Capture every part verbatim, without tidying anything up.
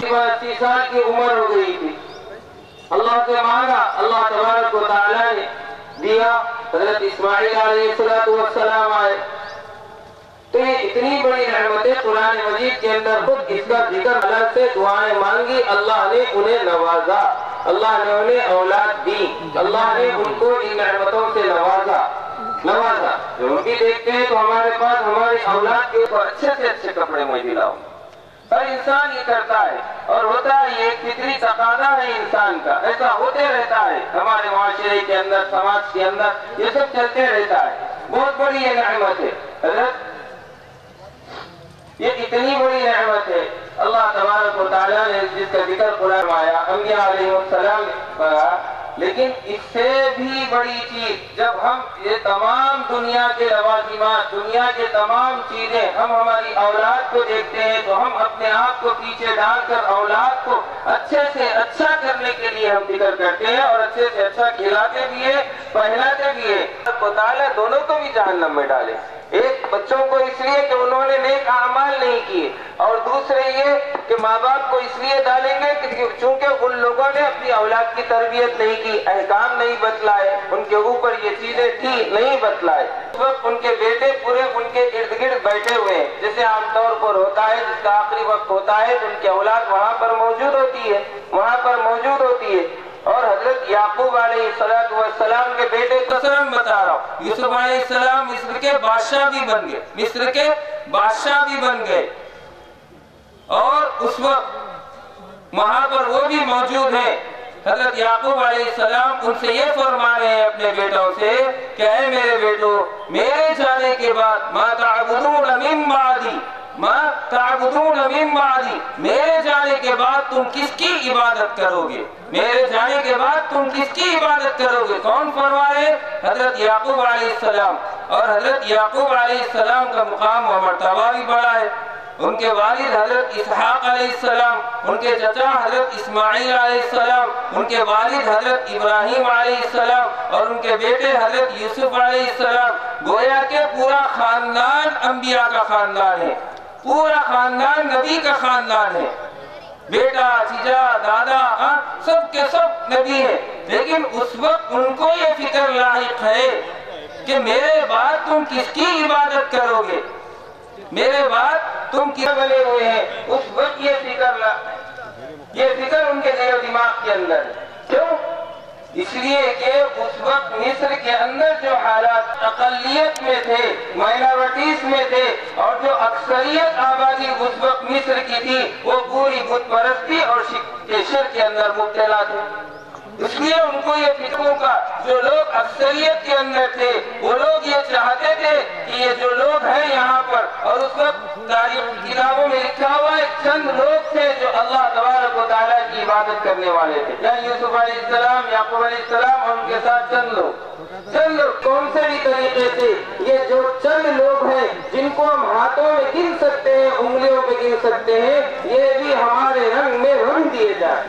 تقریباً اسی سال کی عمر ہو گئی تھی. اللہ سے مانگا, اللہ تبارک و تعالیٰ نے دیا. حضرت اسماعیل علیہ السلام آئے. تو یہ اتنی بڑی نعمتیں قرآن مجید کے اندر, خود اس کا ذکر اللہ سے دعائیں مانگی, اللہ نے انہیں نوازا, اللہ نے انہیں اولاد دی, اللہ نے ان کو ان نعمتوں سے نوازا نوازا جو ہم بھی دیکھتے ہیں تو ہمارے پاس ہماری اولاد کے اوپر اچھے سے اچھے کپڑے میں دلاؤ. ہر انسان یہ کرتا ہے اور ہوتا ہے, یہ ایک فطری تقاضا ہے انسان کا, ایسا ہوتے رہتا ہے ہمارے معاشرے کے اندر, سماج کے اندر, یہ سب چلتے رہتا ہے. بہت بڑی یہ نعمت ہے حضرت, یہ اتنی بڑی نعمت ہے اللہ تبارک و تعالیٰ نے جس کا ذکر قرآن میں آیا, انبیاء علیہ السلام نے. لیکن اس سے بھی بڑی چیز, جب ہم یہ تمام دنیا کے لوازمات, دنیا کے تمام چیزیں ہم ہماری اولاد کو دیکھتے ہیں تو ہم اپنے آپ کو پیچھے ڈال کر اولاد کو اچھے سے اچھا کرنے کے لیے ہم فکر کرتے ہیں اور اچھے سے اچھا کھلاتے بھی ہیں, پہناتے بھی ہیں. اللہ تعالیٰ دونوں کو بھی جہنم میں ڈالے. ایک بچوں کو اس لیے کہ انہوں نے نیک اعمال نہیں کیے, اور دوسرے یہ کہ ماں باپ کو اس لیے ڈالیں گے کہ چونکہ ان لوگوں نے اپنی اولاد کی تربیت نہیں کی, احکام نہیں بتلائے, ان کے اوپر یہ چیزیں تھی نہیں بتلائے. اس وقت ان کے بیٹے پورے ان کے ارد گرد بیٹھے ہوئے ہیں, جیسے عام طور پر ہوتا ہے جس کا آخری وقت ہوتا ہے تو ان کی اولاد وہاں پر موجود ہوتی ہے وہاں پر موجود ہوتی ہے. اور حضرت یعقوب علیہ السلام کے بیٹے قسم بتا رہا ہوں, یوسف علیہ السلام مصر کے بادشاہ بھی بن گئے, مصر کے بادشاہ بھی بن گئے, اور اس وقت وہاں پر وہ بھی موجود ہیں. حضرت یعقوب علیہ السلام ان سے یہ فرما رہے ہیں اپنے بیٹوں سے کہ اے میرے بیٹو, میرے جانے کے بعد ما تعبدون من بعدی, ما تعبدون من بعدی, میرے جانے کے بعد تم کس کی عبادت کرو گے, میرے جانے کے بعد تم کس کی عبادت کرو گے. کون فرما رہے؟ حضرت یعقوب علیہ السلام. اور حضرت یعقوب علیہ السلام کا مقام و مرتبہ بھی بڑا ہے. ان کے والد حضرت اسحاق علیہ السلام, ان کے چچا حضرت اسماعیل علیہ السلام, ان کے والد حضرت ابراہیم علیہ السلام, اور ان کے بیٹے حضرت یوسف علیہ السلام. گویا کہ پورا خاندان انبیاء کا خاندان ہے, پورا خاندان نبی کا خاندان ہے. بیٹا, چچا, دادا, سب کے سب نبی ہیں. لیکن اس وقت ان کو یہ فکر لاحق ہے کہ میرے بعد تم کس کی عبادت کرو گے, میرے بعد تم کیا بنے ہوئے ہیں. اس وقت یہ فکر لا یہ فکر ان کے دل و دماغ کے اندر. کیوں؟ اس لیے کہ اس وقت مصر کے اندر جو حالات اقلیت میں تھے, مائنورٹیز میں تھے, اور جو اکثریت آبادی اس وقت مصر کی تھی وہ پوری بت پرستی اور شرک کے اندر مبتلا تھے. اس لیے ان کو یہ فکروں کا, جو لوگ اکثریت کے اندر تھے وہ لوگ یہ چاہتے تھے کہ یہ جو لوگ ہیں یہاں پر, اور اس وقت تاریخ کتابوں میں لکھا ہوا ہے چند لوگ تھے جو اللہ تبارک و تعالیٰ کی عبادت کرنے والے تھے, یعنی یوسف علیہ السلام, یعقوب علیہ السلام اور ان کے ساتھ چند لوگ. چند لوگ کون سے بھی طریقے سے, یہ جو چند لوگ ہیں جن کو ہم ہاتھوں میں گن سکتے ہیں, انگلیوں پہ گن سکتے ہیں, یہ بھی ہمارے رنگ میں رنگ دیے جائیں,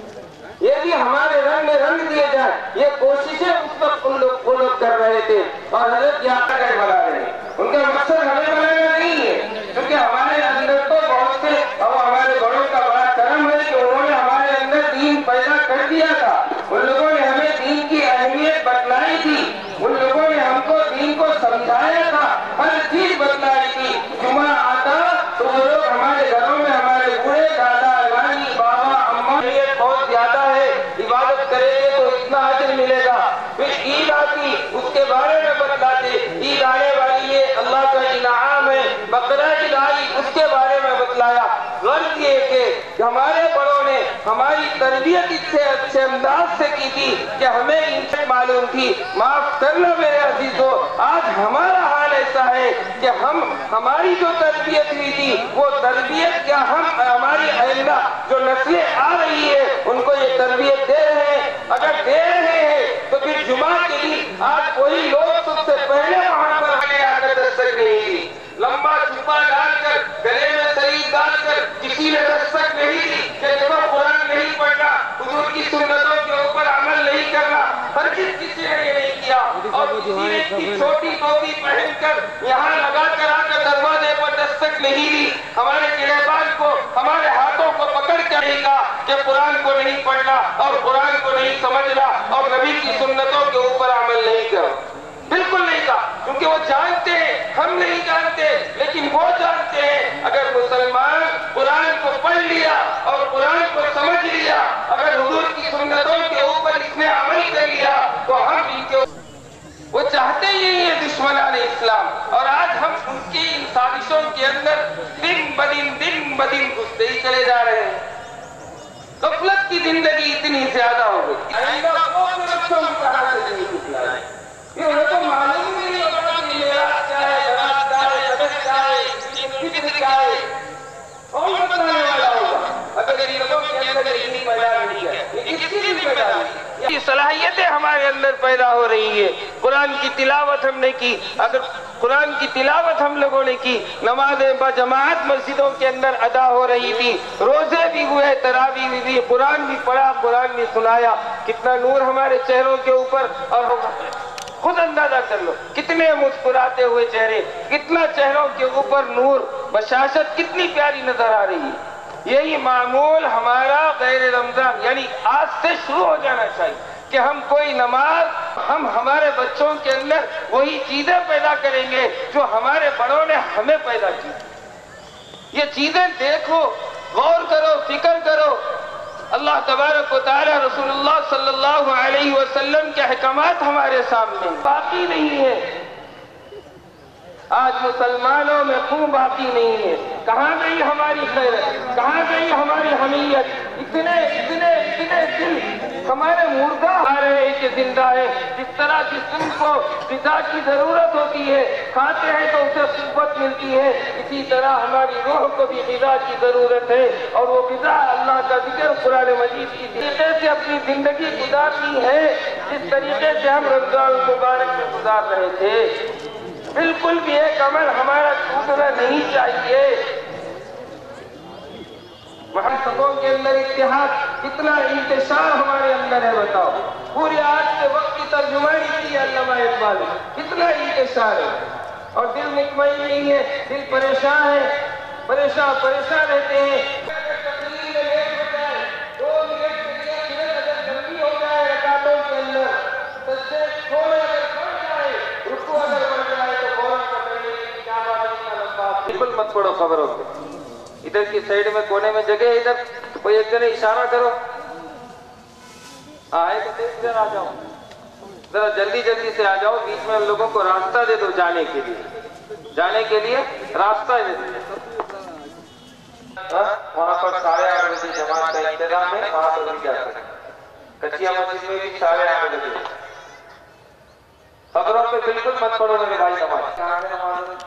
یہ بھی ہمارے رنگ میں رنگ دیے جائیں. یہ کوششیں اس وقت ان لوگ وہ لوگ کر رہے تھے, اور حضرت یہاں تک بنا رہے ہیں. ان کا مقصد ہمیں بنانا نہیں ہے, کیونکہ ہمارے اندر تو بہت سے, اور ہمارے بڑوں کا بڑا کرم ہے کہ انہوں نے ہمارے اندر دین پیدا کر دیا تھا. ان لوگوں نے ہمیں دین کی اہمیت بتلائی تھی, ان لوگوں نے ہم کو دین کو سمجھایا تھا, ہر چیز بتلائی تھی. جمعہ آتا تو وہ لوگ ہمارے گھروں میں, ہمارے بوڑھے دادا, نانی, بابا, اماں, یہ بہت زیادہ ہے, عبادت کریں گے تو اتنا اجر ملے گا. پھر عید آتی, اس کے بارے میں بتلاتے, عید آنے والی ہے, اللہ کا انعام ہے. بقرہ عید آئی, اس کے بارے میں بتلایا. غرض یہ کہ ہمارے بڑوں نے ہماری تربیت اس سے اچھے انداز سے کی تھی کہ ہمیں ان سے معلوم تھی. معاف کرنا میرے عزیزو, آج ہمارا حال ایسا ہے کہ ہم ہماری جو تربیت ہوئی تھی وہ تربیت کیا ہم ہماری آئندہ جو نسلیں آ رہی ہے ان کو یہ تربیت دے رہے ہیں. اگر دے رہے ہیں تو پھر جمعہ کے دن آج وہی لوگ سب سے پہلے وہاں پر ہمیں آ کر دستک نہیں دی, لمبا چھپا ڈال کر, گلے میں سرید ڈال کر کسی نے دستک نہیں دی کہ دیکھو قرآن نہیں پڑھنا, حضور کی سنتوں کے اوپر عمل نہیں کرنا. ہرگز کسی نے یہ نہیں کیا. اور کسی نے کی چھوٹی ٹوپی پہن کر یہاں لگا کر آ کر دروازے پر دستک نہیں دی. ہمارے گریبان کو, ہمارے ہاتھوں کو پکڑ پڑھ کرے گا کہ قرآن کو نہیں پڑھنا اور قرآن کو نہیں سمجھنا اور نبی کی سنتوں کے اوپر عمل نہیں کرو. بالکل نہیں کہا، کیونکہ وہ جانتے ہیں، ہم نہیں جانتے، لیکن وہ جانتے ہیں اگر مسلمان قرآن کو پڑھ لیا اور قرآن کو سمجھ لیا، اگر حضور کی سنتوں کے اوپر اس نے عمل کر لیا تو ہم ان کے وہ چاہتے ہی ہیں دشمنان اسلام، اور آج ہم ان کی ان سازشوں کے اندر دن بدن دن بدن گھستے ہی چلے جا رہے ہیں. غفلت کی زندگی اتنی زیادہ ہو گئی، یہ انہیں تو معلوم ہی نہیں ہوتا کہ میرا کیا ہے، جناب کیا ہے، جنت کیا ہے، فکر کیا ہے. کون بتانے والا ہوگا اگر ان لوگوں کے اندر اتنی پیدا نہیں ہے؟ یہ کس کی پیدا ہے؟ یہ صلاحیتیں ہمارے اندر پیدا ہو رہی ہے. قرآن کی تلاوت ہم نے کی، اگر قرآن کی تلاوت ہم لوگوں نے کی، نمازیں بجماعت مسجدوں کے اندر ادا ہو رہی تھی، روزے بھی ہوئے، تراویح بھی ہوئی، قرآن بھی پڑھا، قرآن بھی سنایا، کتنا نور ہمارے چہروں کے اوپر. اور خود اندازہ کر لو کتنے مسکراتے ہوئے چہرے، کتنا چہروں کے اوپر نور، بشاشت کتنی پیاری نظر آ رہی ہے. یہی معمول ہمارا غیر رمضان یعنی آج سے شروع ہو جانا چاہیے کہ ہم کوئی نماز، ہم ہمارے بچوں کے اندر وہی چیزیں پیدا کریں گے جو ہمارے بڑوں نے ہمیں پیدا کی. یہ چیزیں دیکھو، غور کرو، فکر کرو. اللہ تبارک و تعالی رسول اللہ صلی اللہ علیہ وسلم کے احکامات ہمارے سامنے باقی نہیں ہے. آج مسلمانوں میں خون باقی نہیں ہے. کہاں گئی ہماری خیرت، کہاں گئی ہماری حمیت؟ اتنے اتنے اتنے دل ہمارے مردہ آ رہے ہیں کہ زندہ ہے. جس طرح جسم کو غذا کی ضرورت ہوتی ہے، کھاتے ہیں تو اسے قوت ملتی ہے، اسی طرح ہماری روح کو بھی غذا کی ضرورت ہے، اور وہ غذا اللہ کا ذکر قرآن مجید کی طریقے سے اپنی زندگی گزارنی ہے جس طریقے سے ہم رمضان المبارک میں گزار رہے تھے. بالکل بھی ایک عمل ہمارا چھوٹنا نہیں چاہیے. محسوسوں کے اندر اتحاد، کتنا انتشار ہمارے اندر ہے بتاؤ. پورے آج کے وقت کی ترجمانی کی علامہ اقبال، کتنا انتشار ہے، اور دل مطمئن نہیں ہے، دل پریشان ہے، پریشان پریشان رہتے ہیں. تقریر میں لیٹ ہو جائے، دو منٹ کے لیے پھر اگر جلدی ہو جائے رکعتوں کے اندر، سجدے تھوڑے اگر بڑھ جائے، رکوع اگر بڑھ جائے تو فوراً پکڑ لیں کہ کیا بات ہے، اتنا لمبا. بالکل مت پڑھو خبروں پہ. ادھر کی سائیڈ میں کونے میں جگہ ہے، ادھر کوئی ایک جنے اشارہ کرو. آئے تو تیز ادھر آ جاؤ، ذرا جلدی جلدی سے آ جاؤ. بیچ میں ہم لوگوں کو راستہ دے دو جانے کے لیے، جانے کے لیے راستہ دے دو. وہاں پر ساڑھے آٹھ بجے جماعت کا انتظام ہے، وہاں پر بھی جا سکتے. کچیا مسجد میں بھی ساڑھے آٹھ بجے. خبروں پہ بالکل مت پڑھو میرے بھائی. نماز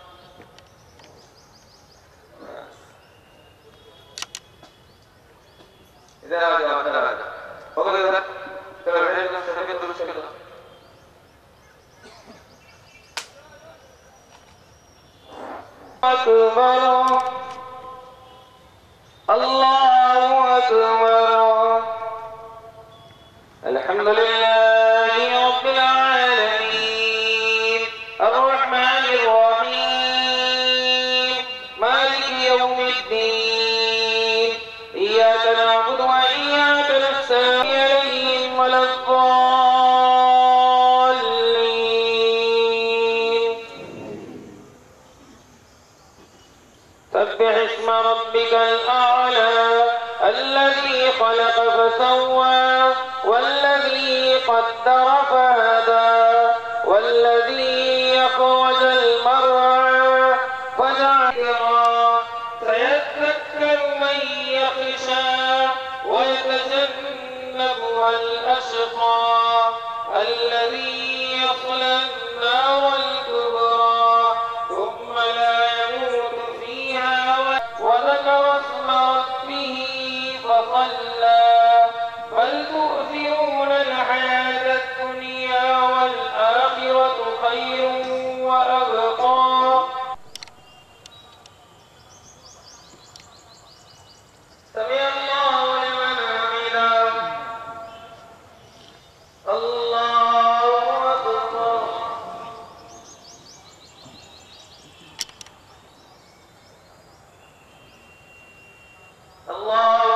ادھر آ جاؤ، ادھر آ جاؤ. ہو گئے ادھر طبیعت درست کر دو. اکبر اللہ اکبر الحمدللہ رب العالمین الرحمن الرحیم مالک یوم الدین ایاک نعبد و ایاک نستعین علیہم ولا الضالین. سبح اسم ربک الاعلی الذي خلق فسوى والذي قدر فهدى والذي أخرج المرعى فجعله. سيذكر من يخشى ويتجنبها الأشقى الذي يصلى النار الكبرى ثم لا يموت فيها وذكر اسم ربه فصلى بل تؤثرون الحياة الدنيا والآخرة خير وأبقى. سمع الله لمن حمده. الله أكبر. الله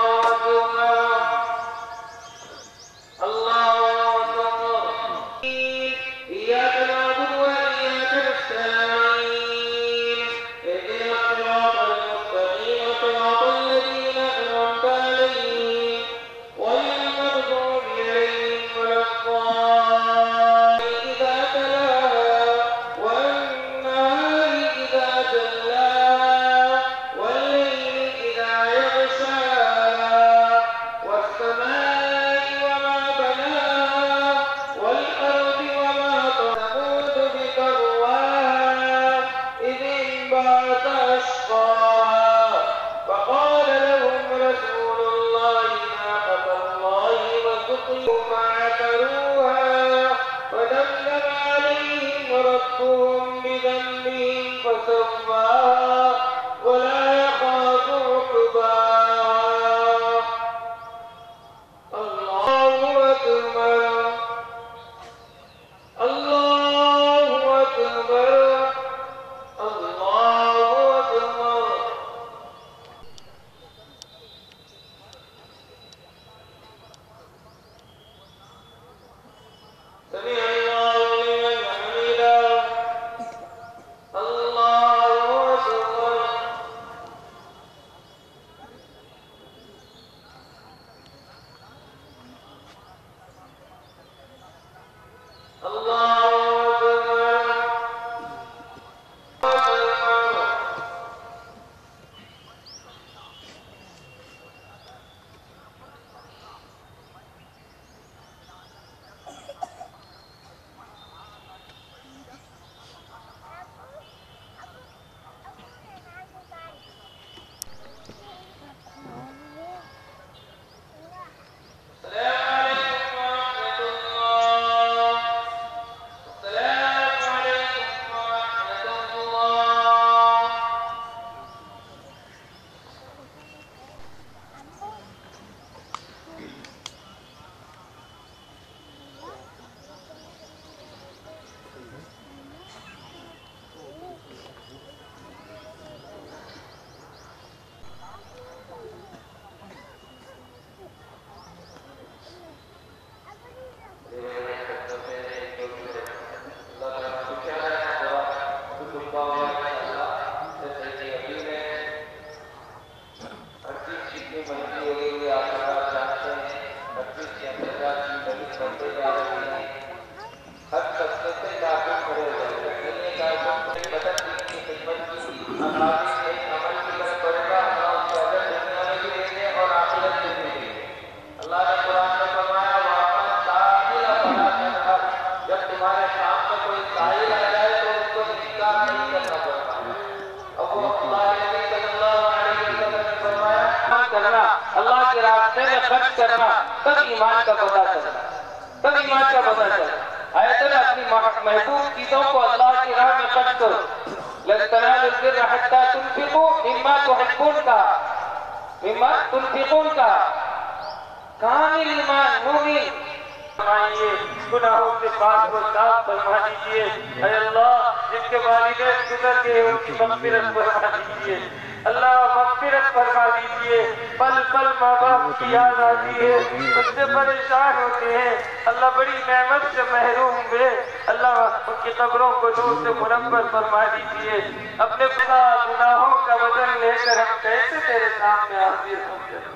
کرنا، اللہ کے راستے میں خرچ کرنا، تب ایمان کا پتہ چلتا تب ایمان کا پتہ چلتا آیت اللہ اپنی محبوب چیزوں کو اللہ کی راہ میں خرچ کرو. لن تنالوا البر حتى تنفقوا مما تحبون کا مما تنفقون کا کامل ایمان مومن فرمائیے، گناہوں سے پاک و صاف فرما دیجئے. اے اللہ جن کے والدین گزر گئے ان کی مغفرت فرما دیجئے، اللہ مغفرت فرما دیجئے. پل پل ماں باپ کی یاد آتی ہے، اس سے پریشان ہوتے ہیں، اللہ بڑی نعمت سے محروم ہوئے، اللہ ان کی قبروں کو نور سے منور فرما دیجئے. اپنے گناہوں کا وزن لے کر ہم کیسے تیرے سامنے حاضر ہوں گے؟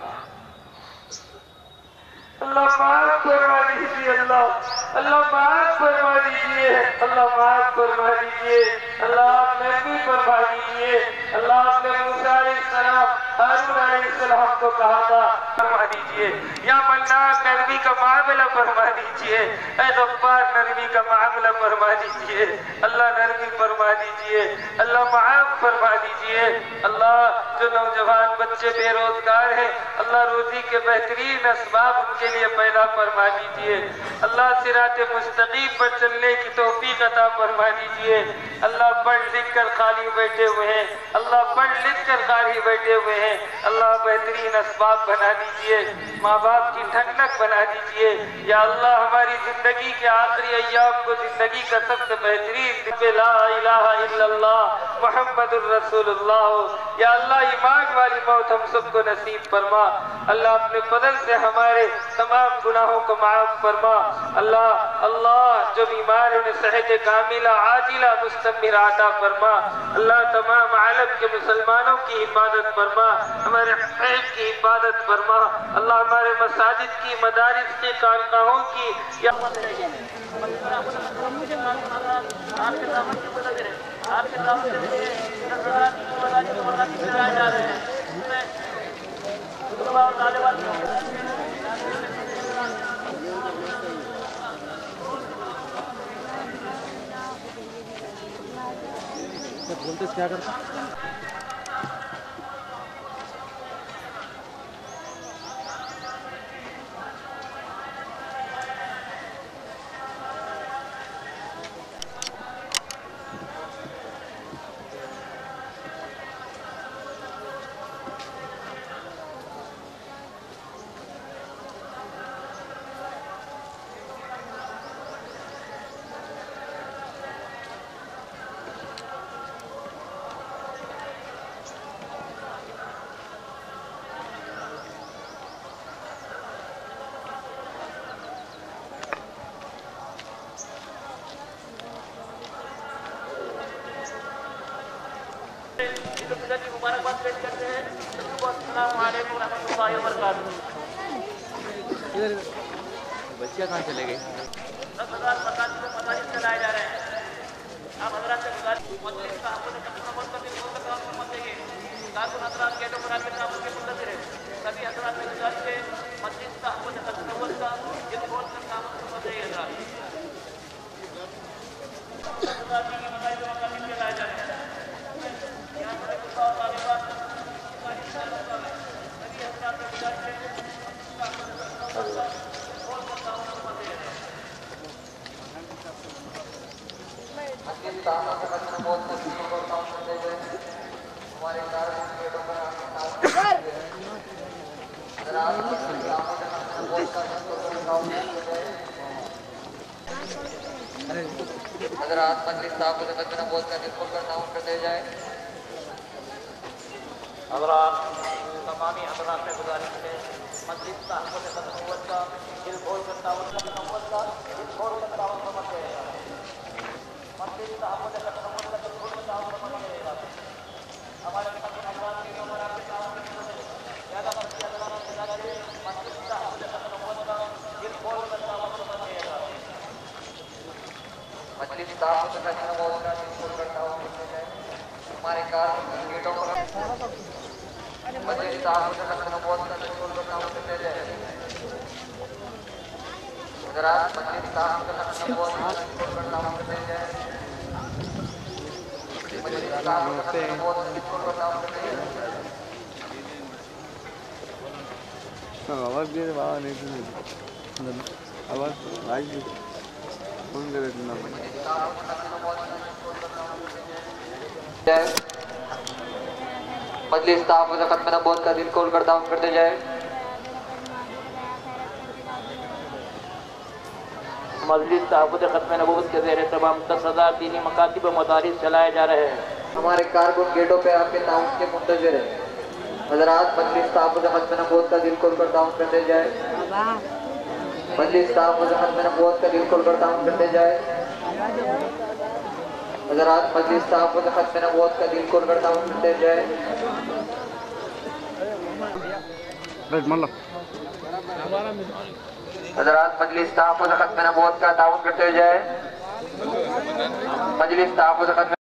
اللہ معاف فرما دیجئے، اللہ اللہ معاف فرما دیجئے، اللہ معاف فرما دیجئے. اللہ آپ نرمی فرما دیجئے. اللہ آپ نے موسیٰ علیہ السلام ہارون علیہ السلام کو کہا تھا فرما دیجئے. یا منان نرمی کا معاملہ فرما دیجئے، اے غفار نرمی کا معاملہ فرما دیجئے. اللہ نرمی فرما دیجئے، اللہ معاف فرما دیجئے. اللہ جو نوجوان بچے بے روزگار ہیں، اللہ روزی کے بہترین اسباب ان کے لیے پیدا فرما دیجئے. اللہ صراط مستقیم پر چلنے کی توفیق عطا فرما دیجئے. اللہ پڑھ لکھ کر خالی بیٹھے ہوئے ہیں، اللہ پڑھ لکھ کر خالی بیٹھے ہوئے ہیں، اللہ بہترین اسباب بنا دیجئے، ماں باپ کی ٹھنڈک بنا دیجئے. یا اللہ ہماری زندگی کے آخری ایام کو زندگی کا سب سے بہترین لا الہ الا اللہ محمد الرسول اللہ. یا اللہ ایمان والی موت ہم سب کو نصیب فرما. اللہ اپنے فضل سے ہمارے تمام گناہوں کو معاف فرما. اللہ اللہ جو بیمار انہیں صحت کاملہ عاجلہ مستمر عطا فرما. اللہ تمام عالم کے مسلمانوں کی حفاظت فرما، ہمارے حرم کی حفاظت فرما. اللہ ہمارے مساجد کی، مدارس کی، خانقاہوں کی یا آپ کے دعوت کے بدل کریں، آپ کے دعوت کے لیے نظرات کی مدارس کو مدارس سے آئے جا رہے ہیں. بولتے کیا کرتا مبارکباد پیش کرتے ہیں. السلام علیکم ورحمۃ اللہ وبرکاتہ. بچیاں کہاں چلے گئے؟ دس ہزار مساجد کو مدارس چلائے جا رہے ہیں. آپ حضرات سے گزارش مجلس کا حقوق تقسیم کرتے ہوئے بہت کام فرما دیں گے. کارکن حضرات گیٹوں پر آپ کے کام کے منتظر ہیں. سبھی حضرات سے گزارش ہے مجلس کا حقوق تقسیم کا جن بہت کر کام فرما دیں گے. حضرات کی مدارس کو مدارس چلائے جا رہے ہیں. حضرات مجلس صاحب کو تقدم بول کر جس کو کرنا ان کر دے جائے. حضرات تمامی حضرات سے گزارش ہے مجلس صاحب کو تقدم کا دل کھول کر دعوت کا نمبر کا دل کھول کر دعوت کا مت رہے گا. مجلس صاحب کو تقدم کا دل کھول کر دعوت کا مت رہے گا. ہمارے حضرات کے نمبر آپ کے سامنے زیادہ بچے حضرات سے جائے مجلس صاحب کو تقدم کا دل کھول کر دعوت کا مت رہے گا. مجلس صاحب کو تقدم کا دل کھول کر دعوت کا مت رہے گا. ہمارے کار گیٹوں پر مجلس صاحب کو تقدم بہت کا دل کھول کر دعوت دے جائے. حضرات مجلس صاحب کو تقدم بہت کا دل کھول کر دعوت دے جائے. مجلس صاحب کو تقدم بہت کا دل کھول کر دعوت دے جائے. आवाज दे बाबा नहीं सुन आवाज आई फोन कर देना मजलिस तहफ़्फ़ुज़ ख़त्म नबूवत का दिल खोल कर दावन करते जाए। मजलिस तहफ़्फ़ुज़ ख़त्म नबूवत के ज़ेर तमाम दस हज़ार दीनी मकातिब व मदारिस चलाए जा रहे हैं। हमारे कारकुन गेटों पे आपके ताउन के मुंतज़िर हैं। हज़रात मजलिस तहफ़्फ़ुज़ ख़त्म नबूवत का दिल खोल कर दावन करते जाए। मजलिस तहफ़्फ़ुज़ ख़त्म नबूवत का दिल खोल कर दावन करते जाए। हज़रात मजलिस तहफ़्फ़ुज़ ख़त्म नबूवत का दिल खोल कर दावन करते जाए। हज़रात मजलिस तहफ़्फ़ुज़ ख़त्म नबूवत का दावन करते जाए। मजलिस तहफ़्फ़ुज़ ख़त्म